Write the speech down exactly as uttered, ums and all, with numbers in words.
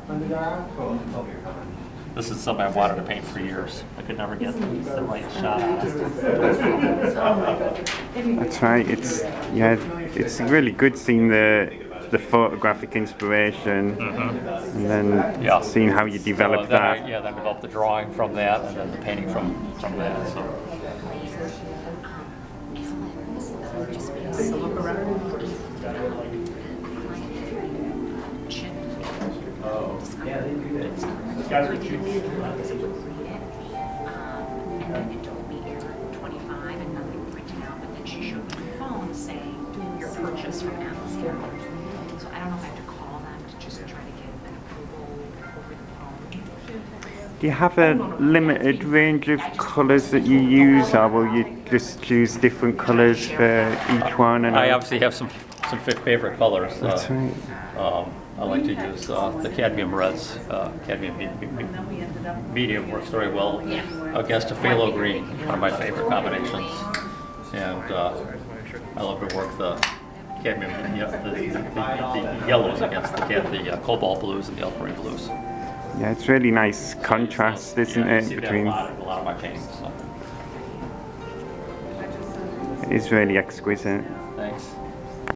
This is something I wanted to paint for years. I could never get the right shot on it. That's right. It's yeah. It's really good seeing the the photographic inspiration, mm-hmm. and then yeah. seeing how you develop so then that. I, yeah, then develop the drawing from that, and then the painting from from that. So. Oh, yeah, these guys are cheap. And then it told me error twenty-five and nothing printed out, but then she showed me the phone saying your purchase from Amazon. So I don't know if I have to call them to just try to get an approval over the phone. Do you have a limited range of colours that you use, or will you just choose different colours for each one? And I obviously have some some favorite colors. That's uh, right. Um, I like to use uh, the cadmium reds. Uh, cadmium me me medium works very well against a phthalo green, one of my favorite combinations. And uh, I love to work the cadmium, the, the, the, the yellows against the, the uh, cobalt blues and the ultramarine blues. Yeah, it's really nice contrast, isn't yeah, it, see between... that a lot, a lot of my paintings. So. It is really exquisite. Thanks.